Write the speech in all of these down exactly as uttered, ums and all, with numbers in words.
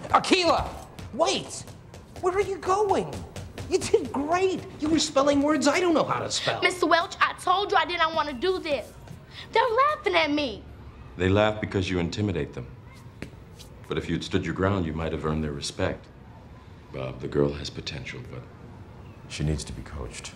Akeelah, wait! Where are you going? You did great. You were spelling words I don't know how to spell. Mister Welch, I told you I didn't want to do this. They're laughing at me. They laugh because you intimidate them. But if you'd stood your ground, you might have earned their respect. Bob, the girl has potential, but she needs to be coached.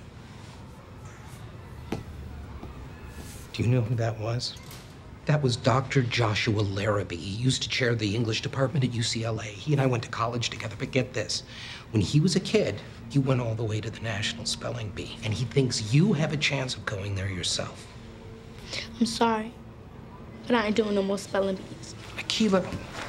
Do you know who that was? That was Doctor Joshua Larrabee. He used to chair the English department at U C L A. He and I went to college together, but get this. When he was a kid, he went all the way to the National Spelling Bee, and he thinks you have a chance of going there yourself. I'm sorry, but I ain't doing no more spelling bees. Akeelah.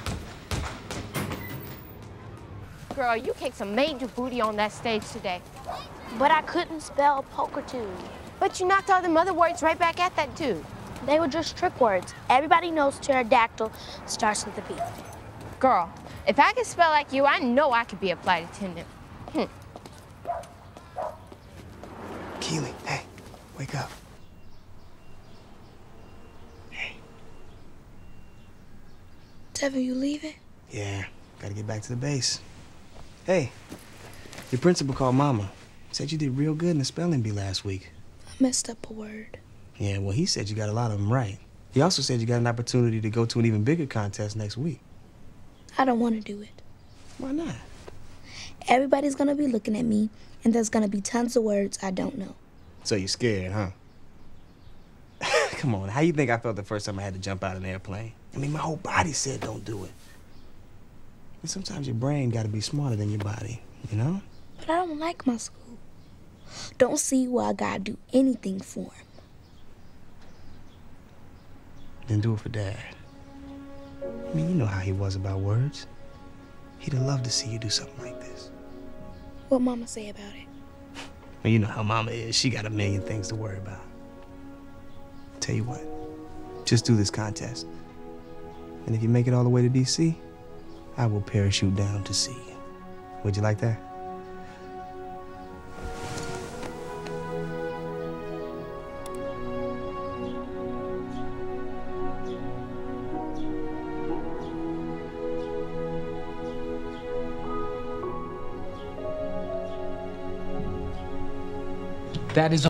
Girl, you kicked some major booty on that stage today. But I couldn't spell poker too. But you knocked all the other words right back at that dude. They were just trick words. Everybody knows pterodactyl starts with a P. Girl, if I could spell like you, I know I could be a flight attendant. Hmm. Keely, hey, wake up. Hey. Tevin, you leaving? Yeah, gotta get back to the base. Hey, your principal called Mama. Said you did real good in the spelling bee last week. I messed up a word. Yeah, well, he said you got a lot of them right. He also said you got an opportunity to go to an even bigger contest next week. I don't want to do it. Why not? Everybody's going to be looking at me, and there's going to be tons of words I don't know. So you're scared, huh? Come on, how you think I felt the first time I had to jump out of an airplane? I mean, my whole body said don't do it. And sometimes your brain got to be smarter than your body, you know? But I don't like my school. Don't see why I got to do anything for him. Then do it for Dad. I mean, you know how he was about words. He'd have loved to see you do something like this. What Mama say about it? Well, you know how Mama is. She got a million things to worry about. Tell you what, just do this contest. And if you make it all the way to D C, I will parachute down to see you. Would you like that? That is